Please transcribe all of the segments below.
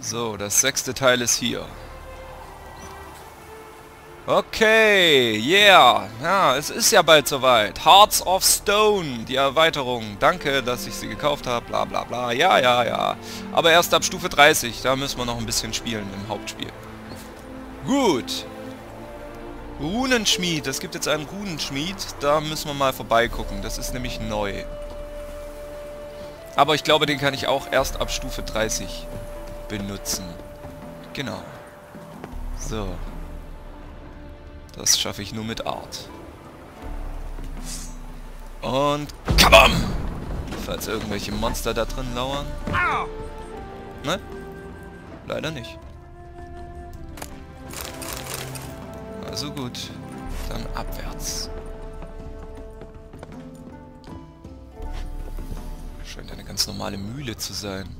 So, das 6. Teil ist hier. Okay, yeah. Ja, es ist ja bald soweit. Hearts of Stone, die Erweiterung. Danke, dass ich sie gekauft habe. Bla bla bla. Ja, ja, ja. Aber erst ab Stufe 30. Da müssen wir noch ein bisschen spielen im Hauptspiel. Gut. Runenschmied. Es gibt jetzt einen Runenschmied. Da müssen wir mal vorbeigucken. Das ist nämlich neu. Aber ich glaube, den kann ich auch erst ab Stufe 30 benutzen. Genau. So. Das schaffe ich nur mit Art. Und kabam! Falls irgendwelche Monster da drin lauern. Ne? Leider nicht. Also gut. Dann abwärts. Scheint eine ganz normale Mühle zu sein.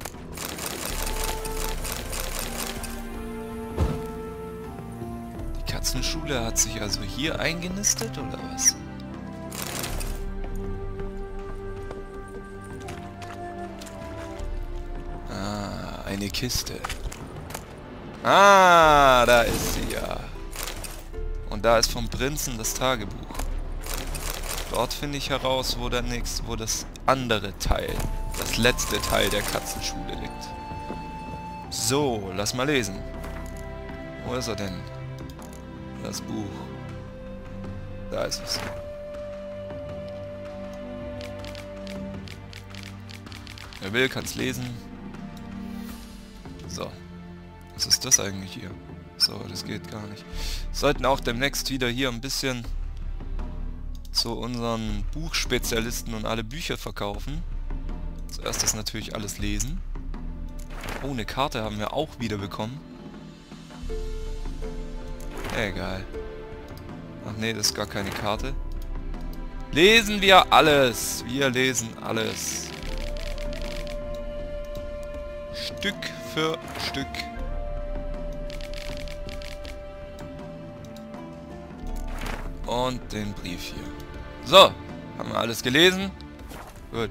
Die Katzenschule hat sich also hier eingenistet, oder was? Ah, eine Kiste. Ah, da ist sie ja. Und da ist vom Prinzen das Tagebuch. Dort finde ich heraus, wo das andere Teil, das letzte Teil der Katzenschule liegt. So, lass mal lesen. Wo ist er denn? Das Buch. Da ist es. Wer will, kann's lesen. So. Was ist das eigentlich hier? So, das geht gar nicht. Sollten auch demnächst wieder hier ein bisschen zu unseren Buchspezialisten und alle Bücher verkaufen. Zuerst das natürlich alles lesen. Oh, eine Karte haben wir auch wieder bekommen. Egal. Ach nee, das ist gar keine Karte. Lesen wir alles. Wir lesen alles. Stück für Stück. Und den Brief hier. So, haben wir alles gelesen? Gut.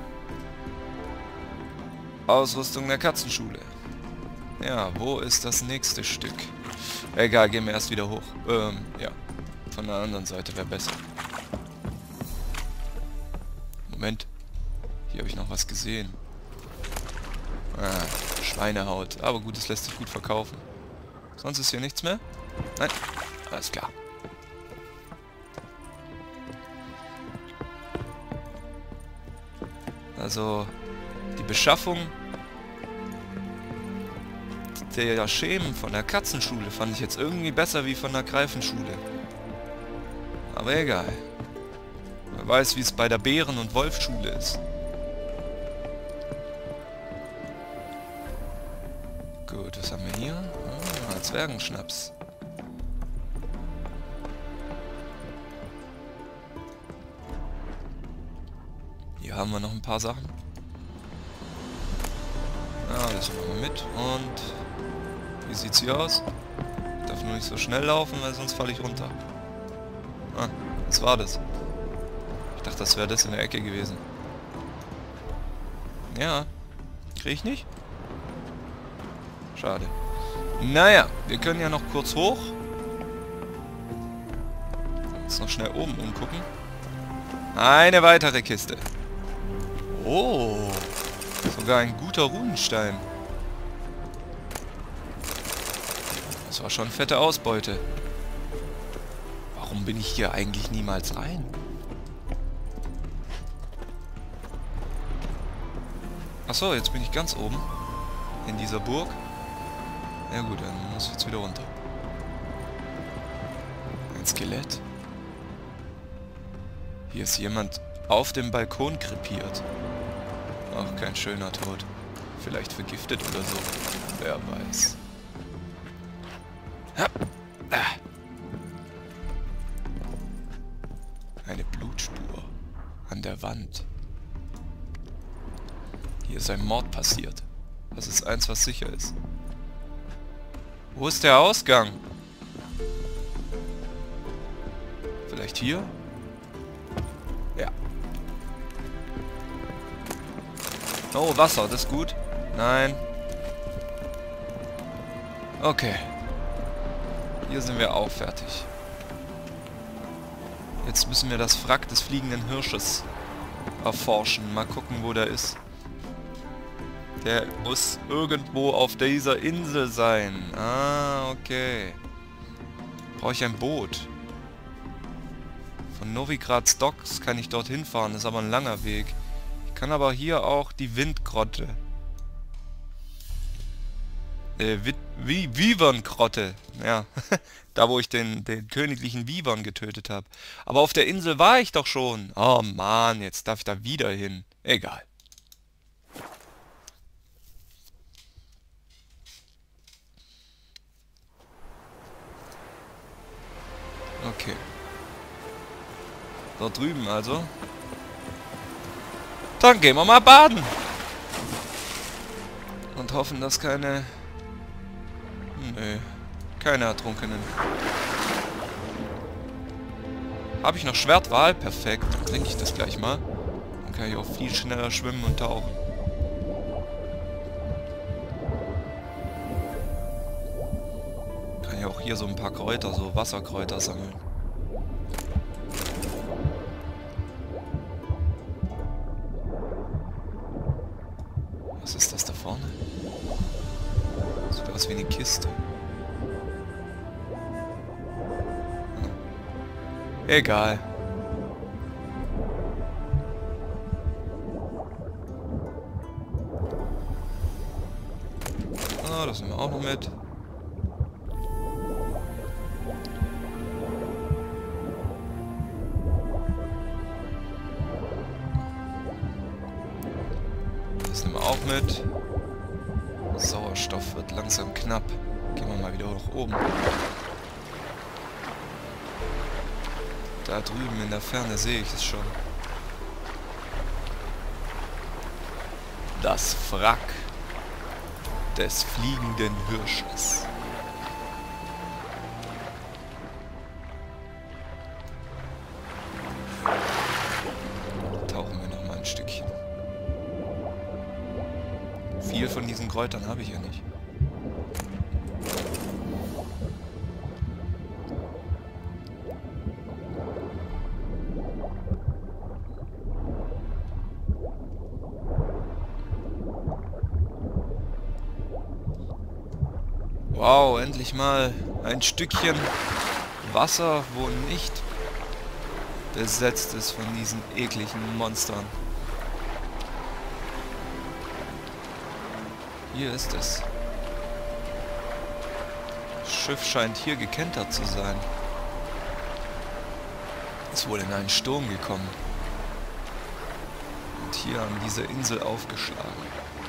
Ausrüstung der Katzenschule. Ja, wo ist das nächste Stück? Egal, gehen wir erst wieder hoch. Ja. Von der anderen Seite wäre besser. Moment. Hier habe ich noch was gesehen. Ah, Schweinehaut. Aber gut, es lässt sich gut verkaufen. Sonst ist hier nichts mehr? Nein? Alles klar. Also, die Beschaffung der Schemen von der Katzenschule fand ich jetzt irgendwie besser wie von der Greifenschule. Aber egal. Wer weiß, wie es bei der Bären- und Wolfschule ist. Gut, was haben wir hier? Ah, Zwergenschnaps. Hier haben wir noch ein paar Sachen. Ja, das machen wir mit. Und wie sieht's hier aus? Ich darf nur nicht so schnell laufen, weil sonst falle ich runter. Ah, was war das? Ich dachte, das wäre das in der Ecke gewesen. Ja. Krieg ich nicht? Schade. Naja, wir können ja noch kurz hoch. Jetzt noch schnell oben umgucken. Eine weitere Kiste. Oh, sogar ein guter Runenstein. Das war schon fette Ausbeute. Warum bin ich hier eigentlich niemals rein? Achso, jetzt bin ich ganz oben. In dieser Burg. Ja gut, dann muss ich jetzt wieder runter. Ein Skelett. Hier ist jemand auf dem Balkon krepiert. Ach, kein schöner Tod. Vielleicht vergiftet oder so. Wer weiß. Eine Blutspur an der Wand. Hier ist ein Mord passiert. Das ist eins, was sicher ist. Wo ist der Ausgang? Vielleicht hier? Ja. Oh, Wasser, das ist gut. Nein. Okay. Hier sind wir auch fertig. Jetzt müssen wir das Wrack des fliegenden Hirsches erforschen. Mal gucken, wo der ist. Der muss irgendwo auf dieser Insel sein. Ah, okay. Brauche ich ein Boot. Von Novigrad's Docks kann ich dorthin fahren. Das ist aber ein langer Weg. Ich kann aber hier auch die Windgrotte. Wyvern-Grotte. Ja, da wo ich den königlichen Wyvern getötet habe. Aber auf der Insel war ich doch schon. Oh Mann, jetzt darf ich da wieder hin. Egal. Okay. Dort drüben also. Dann gehen wir mal baden. Und hoffen, dass keine... Nö. Keine Ertrunkenen. Habe ich noch Schwertwal? Perfekt. Dann trinke ich das gleich mal. Dann kann ich auch viel schneller schwimmen und tauchen. Kann ja auch hier so ein paar Kräuter, so Wasserkräuter sammeln. Was ist das da vorne? Sieht aus wie eine Kiste. Egal. Ah, das nehmen wir auch noch mit. Das nehmen wir auch mit. Sauerstoff wird langsam knapp. Gehen wir mal wieder nach oben. Da drüben in der Ferne sehe ich es schon. Das Wrack des fliegenden Hirsches. Tauchen wir noch mal ein Stückchen. Viel von diesen Kräutern habe ich ja nicht. Wow, endlich mal ein Stückchen Wasser, wo nicht besetzt ist von diesen ekligen Monstern. Hier ist es. Das Schiff scheint hier gekentert zu sein. Ist wohl in einen Sturm gekommen. Und hier an dieser Insel aufgeschlagen.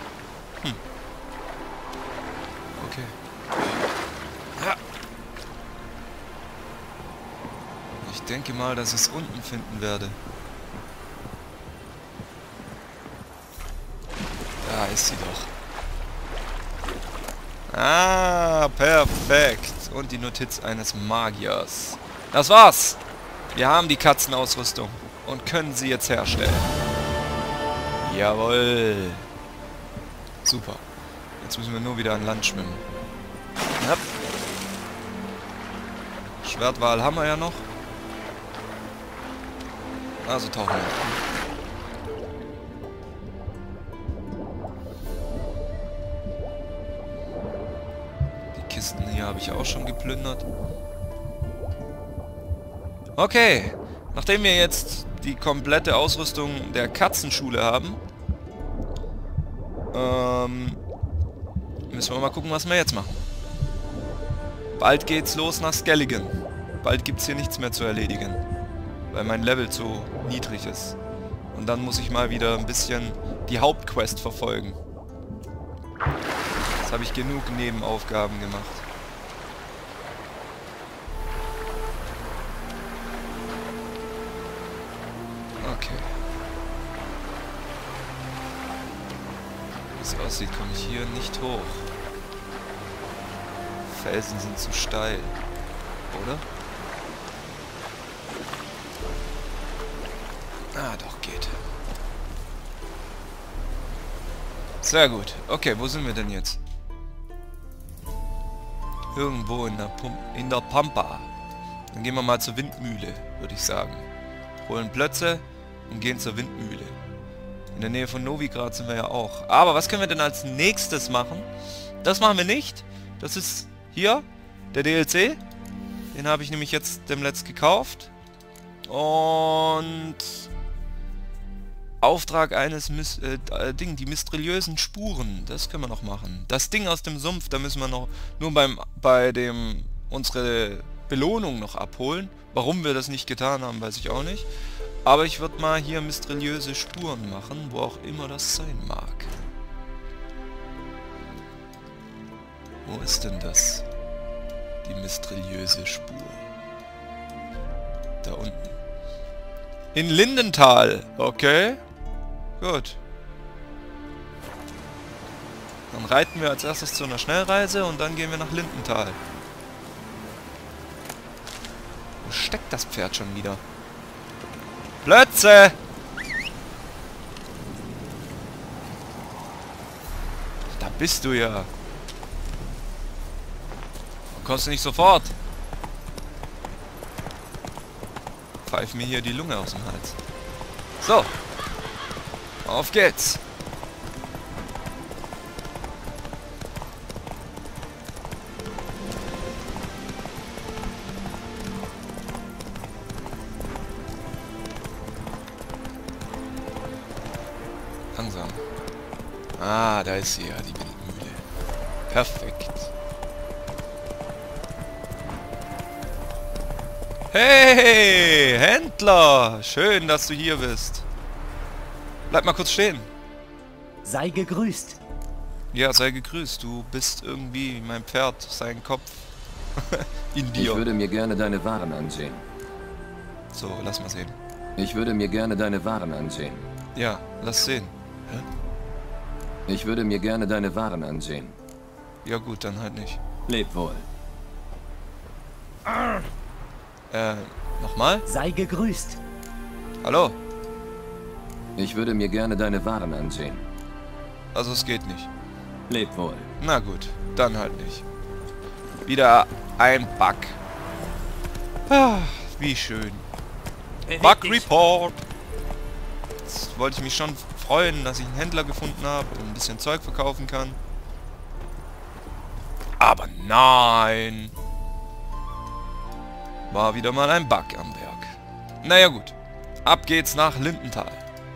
Okay. Ja. Ich denke mal, dass ich es unten finden werde. Da ist sie doch. Ah, perfekt. Und die Notiz eines Magiers. Das war's. Wir haben die Katzenausrüstung und können sie jetzt herstellen. Jawohl. Super. Jetzt müssen wir nur wieder an Land schwimmen. Ja. Schwertwal haben wir ja noch. Also tauchen wir. Die Kisten hier habe ich auch schon geplündert. Okay. Nachdem wir jetzt die komplette Ausrüstung der Katzenschule haben, müssen wir mal gucken, was wir jetzt machen. Bald geht's los nach Skelligen. Bald gibt's hier nichts mehr zu erledigen, weil mein Level zu niedrig ist. Und dann muss ich mal wieder ein bisschen die Hauptquest verfolgen. Jetzt habe ich genug Nebenaufgaben gemacht. Okay. Wie es aussieht, komme ich hier nicht hoch. Felsen sind zu steil, oder? Ah, doch, geht. Sehr gut. Okay, wo sind wir denn jetzt? Irgendwo in der Pampa. Dann gehen wir mal zur Windmühle, würde ich sagen. Holen Plötze und gehen zur Windmühle. In der Nähe von Novigrad sind wir ja auch. Aber was können wir denn als nächstes machen? Das machen wir nicht. Das ist hier der DLC. Den habe ich nämlich jetzt demnächst gekauft. Und Auftrag eines die mysteriösen Spuren. Das können wir noch machen. Das Ding aus dem Sumpf, da müssen wir noch nur unsere Belohnung noch abholen. Warum wir das nicht getan haben, weiß ich auch nicht. Aber ich würde mal hier mysteriöse Spuren machen, wo auch immer das sein mag. Wo ist denn das? Die mysteriöse Spur. Da unten. In Lindenthal. Okay. Gut. Dann reiten wir als erstes zu einer Schnellreise und dann gehen wir nach Lindenthal. Wo steckt das Pferd schon wieder? Plötze! Da bist du ja. Warum kommst du nicht sofort? Pfeif mir hier die Lunge aus dem Hals. So. Auf geht's. Langsam. Ah, da ist sie ja, die Windmühle. Perfekt. Hey, Händler! Schön, dass du hier bist. Bleib mal kurz stehen. Sei gegrüßt. Ja, sei gegrüßt. Du bist irgendwie mein Pferd, sein Kopf. In dir. Ich würde mir gerne deine Waren ansehen. So, lass mal sehen. Ich würde mir gerne deine Waren ansehen. Ja, lass sehen. Hä? Ich würde mir gerne deine Waren ansehen. Ja gut, dann halt nicht. Leb wohl. Nochmal? Sei gegrüßt. Hallo? Ich würde mir gerne deine Waren ansehen. Also es geht nicht. Leb wohl. Na gut, dann halt nicht. Wieder ein Bug. Ah, wie schön. Bug Report. Jetzt wollte ich mich schon freuen, dass ich einen Händler gefunden habe und ein bisschen Zeug verkaufen kann. Aber nein. War wieder mal ein Bug am Werk. Naja gut. Ab geht's nach Lindenthal.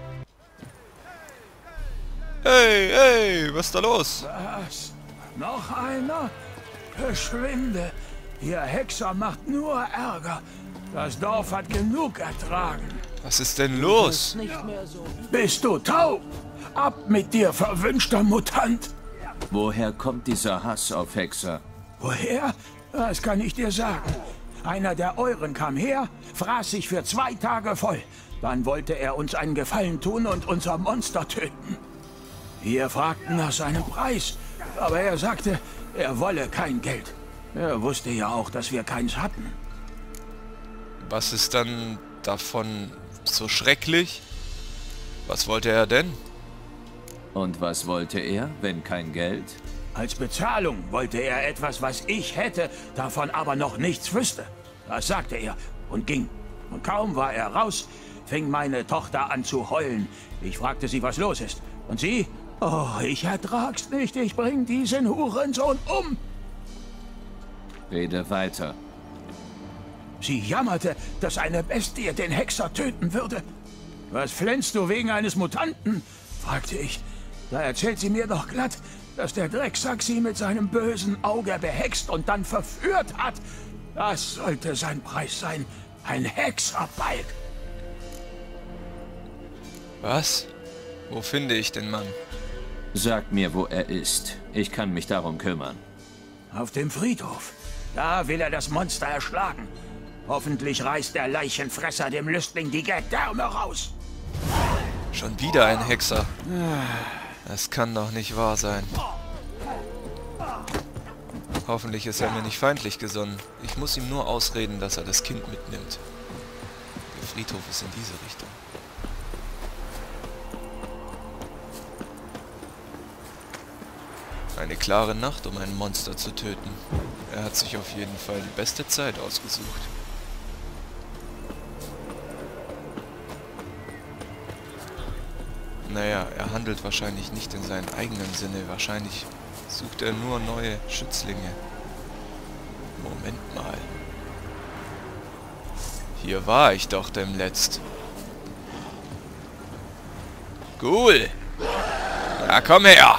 Hey, hey, was ist da los? Was? Noch einer? Verschwinde. Ihr Hexer macht nur Ärger. Das Dorf hat genug ertragen. Was ist denn los? Bist du taub? Ab mit dir, verwünschter Mutant. Woher kommt dieser Hass auf Hexer? Woher? Das kann ich dir sagen. Einer der Euren kam her, fraß sich für 2 Tage voll. Dann wollte er uns einen Gefallen tun und unser Monster töten. Wir fragten nach seinem Preis, aber er sagte, er wolle kein Geld. Er wusste ja auch, dass wir keins hatten. Was ist dann davon so schrecklich? Was wollte er denn? Und was wollte er, wenn kein Geld? Als Bezahlung wollte er etwas, was ich hätte, davon aber noch nichts wüsste. Das sagte er und ging. Und kaum war er raus, fing meine Tochter an zu heulen. Ich fragte sie, was los ist. Und sie? Oh, ich ertrag's nicht. Ich bring diesen Hurensohn um. Rede weiter. Sie jammerte, dass eine Bestie den Hexer töten würde. Was flänzt du wegen eines Mutanten? Fragte ich. Da erzählt sie mir doch glatt, dass der Drecksack sie mit seinem bösen Auge behext und dann verführt hat. Das sollte sein Preis sein. Ein Hexerbalg. Was? Wo finde ich den Mann? Sag mir, wo er ist. Ich kann mich darum kümmern. Auf dem Friedhof. Da will er das Monster erschlagen. Hoffentlich reißt der Leichenfresser dem Lüstling die Gedärme raus. Schon wieder ein Hexer. Das kann doch nicht wahr sein. Hoffentlich ist er mir nicht feindlich gesonnen. Ich muss ihm nur ausreden, dass er das Kind mitnimmt. Der Friedhof ist in diese Richtung. Eine klare Nacht, um ein Monster zu töten. Er hat sich auf jeden Fall die beste Zeit ausgesucht. Naja, er handelt wahrscheinlich nicht in seinem eigenen Sinne. Wahrscheinlich sucht er nur neue Schützlinge. Moment mal. Hier war ich doch demnächst. Cool. Na komm her.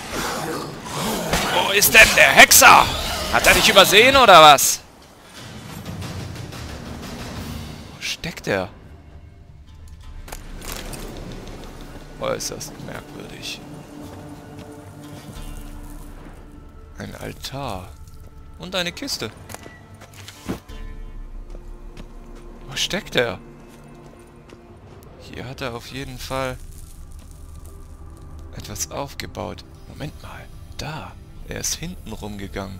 Wo ist denn der Hexer? Hat er dich übersehen oder was? Wo steckt er? Äußerst merkwürdig. Ein Altar. Und eine Kiste. Wo steckt er? Hier hat er auf jeden Fall etwas aufgebaut. Moment mal. Da. Er ist hinten rumgegangen.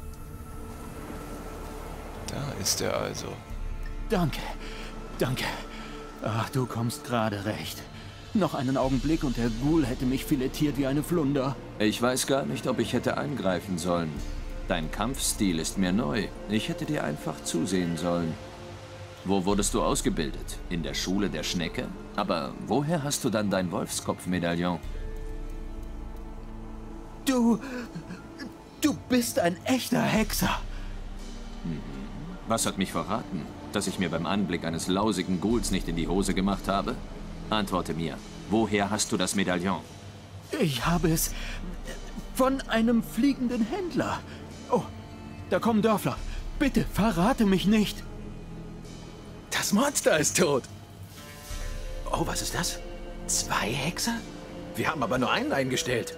Da ist er also. Danke. Danke. Ach, du kommst gerade recht. Noch einen Augenblick und der Ghoul hätte mich filetiert wie eine Flunder. Ich weiß gar nicht, ob ich hätte eingreifen sollen. Dein Kampfstil ist mir neu. Ich hätte dir einfach zusehen sollen. Wo wurdest du ausgebildet? In der Schule der Schnecke? Aber woher hast du dann dein Wolfskopf-Medaillon? Du bist ein echter Hexer. Was hat mich verraten? Dass ich mir beim Anblick eines lausigen Ghouls nicht in die Hose gemacht habe? Antworte mir, woher hast du das Medaillon? Ich habe es von einem fliegenden Händler. Oh, da kommen Dörfler. Bitte, verrate mich nicht. Das Monster ist tot. Oh, was ist das? 2 Hexer? Wir haben aber nur einen eingestellt.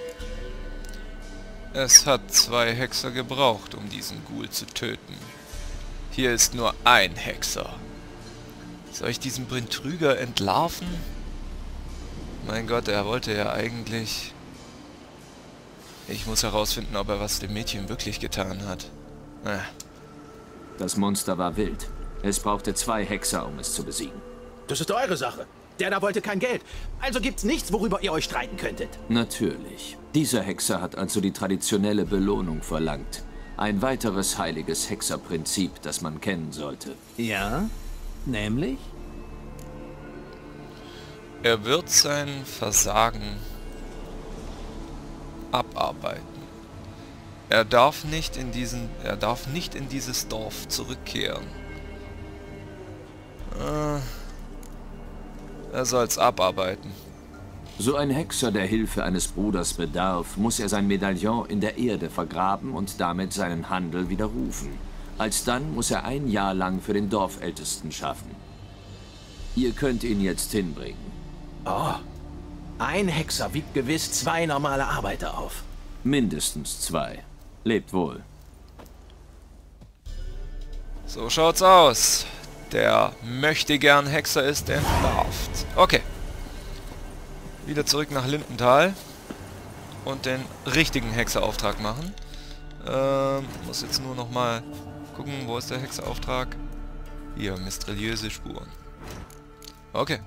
Es hat 2 Hexer gebraucht, um diesen Ghoul zu töten. Hier ist nur ein Hexer. Soll ich diesen Betrüger entlarven? Mein Gott, er wollte ja eigentlich... Ich muss herausfinden, ob er was dem Mädchen wirklich getan hat. Das Monster war wild. Es brauchte 2 Hexer, um es zu besiegen. Das ist eure Sache. Der da wollte kein Geld. Also gibt's nichts, worüber ihr euch streiten könntet. Natürlich. Dieser Hexer hat also die traditionelle Belohnung verlangt. Ein weiteres heiliges Hexerprinzip, das man kennen sollte. Ja? Nämlich? Er wird sein Versagen abarbeiten. Er darf nicht in dieses Dorf zurückkehren. Er soll's abarbeiten. So ein Hexer, der Hilfe eines Bruders bedarf, muss er sein Medaillon in der Erde vergraben und damit seinen Handel widerrufen. Alsdann muss er 1 Jahr lang für den Dorfältesten schaffen. Ihr könnt ihn jetzt hinbringen. Oh, ein Hexer wiegt gewiss 2 normale Arbeiter auf. Mindestens 2. Lebt wohl. So schaut's aus. Der möchtegern Hexer ist entlarvt. Okay. Wieder zurück nach Lindenthal. Und den richtigen Hexerauftrag machen. Muss jetzt nur noch mal gucken, wo ist der Hexerauftrag? Hier, mysteriöse Spuren. Okay.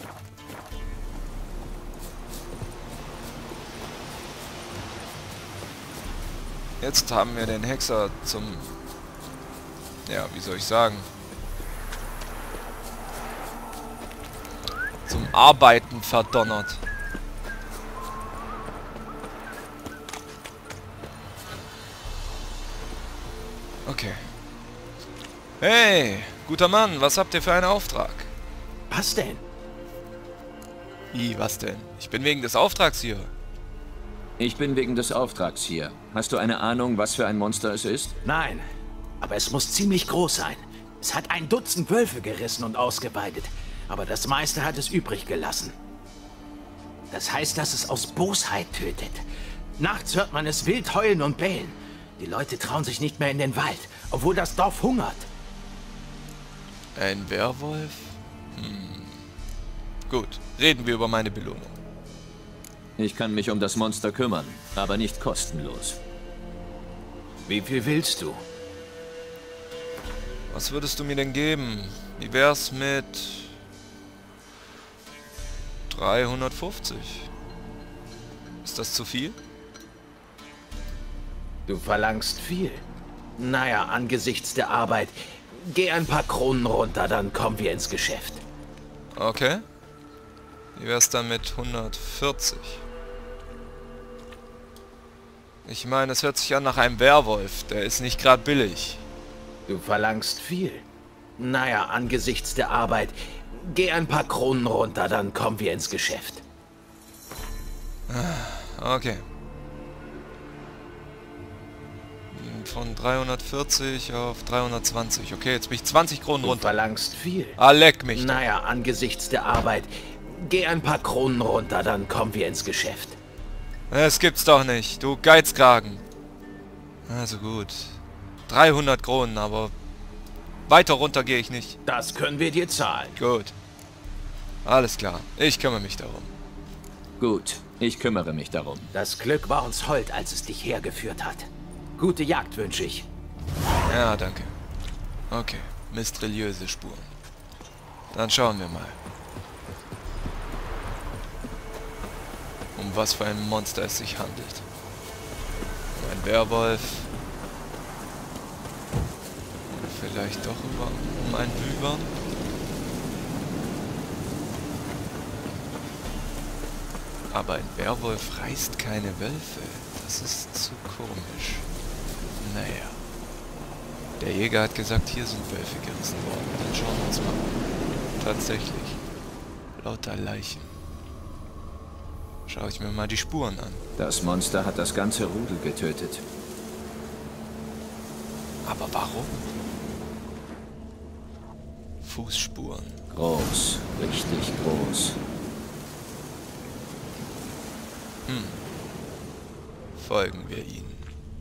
Jetzt haben wir den Hexer zum... Ja, wie soll ich sagen? Zum Arbeiten verdonnert. Okay. Hey, guter Mann, was habt ihr für einen Auftrag? Was denn? Wie, was denn? Ich bin wegen des Auftrags hier. Ich bin wegen des Auftrags hier. Hast du eine Ahnung, was für ein Monster es ist? Nein, aber es muss ziemlich groß sein. Es hat 1 Dutzend Wölfe gerissen und ausgeweidet, aber das meiste hat es übrig gelassen. Das heißt, dass es aus Bosheit tötet. Nachts hört man es wild heulen und bellen. Die Leute trauen sich nicht mehr in den Wald, obwohl das Dorf hungert. Ein Werwolf? Gut, reden wir über meine Belohnung. Ich kann mich um das Monster kümmern, aber nicht kostenlos. Wie viel willst du? Was würdest du mir denn geben? Wie wär's mit 350? Ist das zu viel? Du verlangst viel. Naja, angesichts der Arbeit. Geh ein paar Kronen runter, dann kommen wir ins Geschäft. Okay. Wie wär's dann mit 140? Ich meine, es hört sich an nach einem Werwolf. Der ist nicht gerade billig. Du verlangst viel. Naja, angesichts der Arbeit. Geh ein paar Kronen runter, dann kommen wir ins Geschäft. Okay. Von 340 auf 320. Okay, jetzt bin ich 20 Kronen Du runter. verlangst viel. Ah, leck mich. Naja, angesichts der Arbeit. Geh ein paar Kronen runter, dann kommen wir ins Geschäft. Das gibt's doch nicht, du Geizkragen. Also gut. 300 Kronen, aber weiter runter gehe ich nicht. Das können wir dir zahlen. Gut. Alles klar, ich kümmere mich darum. Gut, ich kümmere mich darum. Das Glück war uns hold, als es dich hergeführt hat. Gute Jagd wünsche ich. Ja, danke. Okay, mysteriöse Spuren. Dann schauen wir mal. Um was für ein Monster es sich handelt. Um ein Werwolf. Vielleicht doch um einen Wyvern. Aber ein Werwolf reißt keine Wölfe. Das ist zu komisch. Naja. Der Jäger hat gesagt, hier sind Wölfe gerissen worden. Dann schauen wir uns mal an. Tatsächlich. Lauter Leichen. Schaue ich mir mal die Spuren an. Das Monster hat das ganze Rudel getötet. Aber warum? Fußspuren. Groß, richtig groß. Folgen wir ihnen.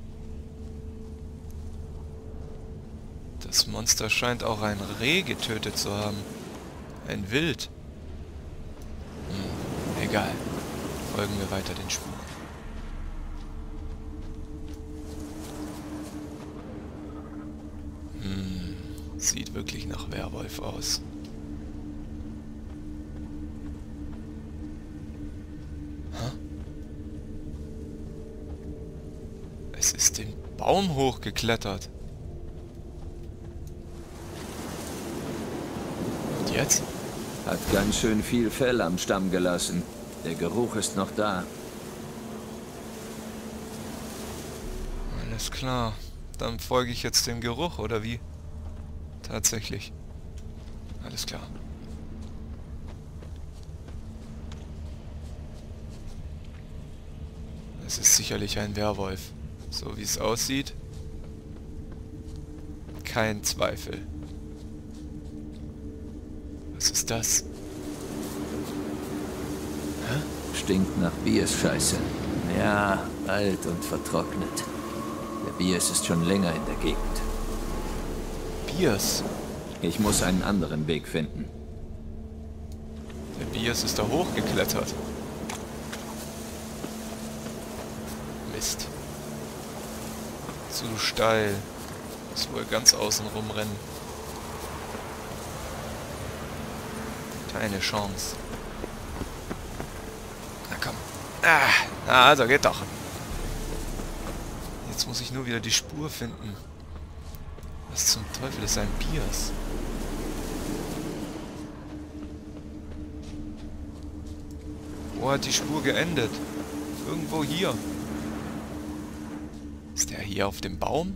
Das Monster scheint auch ein Reh getötet zu haben. Ein Wild. Egal. Folgen wir weiter den Spuren. Sieht wirklich nach Werwolf aus. Es ist den Baum hochgeklettert. Und jetzt? Hat ganz schön viel Fell am Stamm gelassen. Der Geruch ist noch da. Alles klar. Dann folge ich jetzt dem Geruch, oder wie? Tatsächlich. Alles klar. Es ist sicherlich ein Werwolf. So wie es aussieht. Kein Zweifel. Was ist das? Stinkt nach Biers-Scheiße. Ja, alt und vertrocknet. Der Biers ist schon länger in der Gegend. Biers? Ich muss einen anderen Weg finden. Der Biers ist da hochgeklettert. Mist. Zu steil. Muss wohl ganz außen rumrennen. Keine Chance. Na komm. Also geht doch. Jetzt muss ich nur wieder die Spur finden. Was zum Teufel ist ein Biers? Wo hat die Spur geendet? Irgendwo hier. Ist der hier auf dem Baum?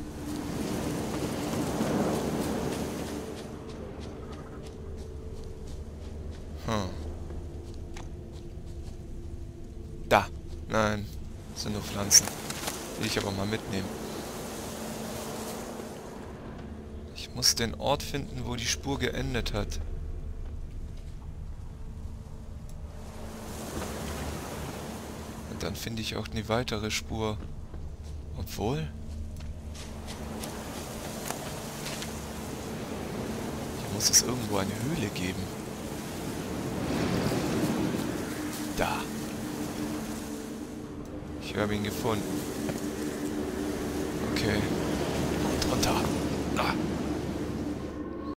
Da. Nein. Das sind nur Pflanzen. Will ich aber mal mitnehmen. Ich muss den Ort finden, wo die Spur geendet hat. Und dann finde ich auch eine weitere Spur. Obwohl... Hier muss es irgendwo eine Höhle geben. Da. Ich habe ihn gefunden. Okay. Und runter.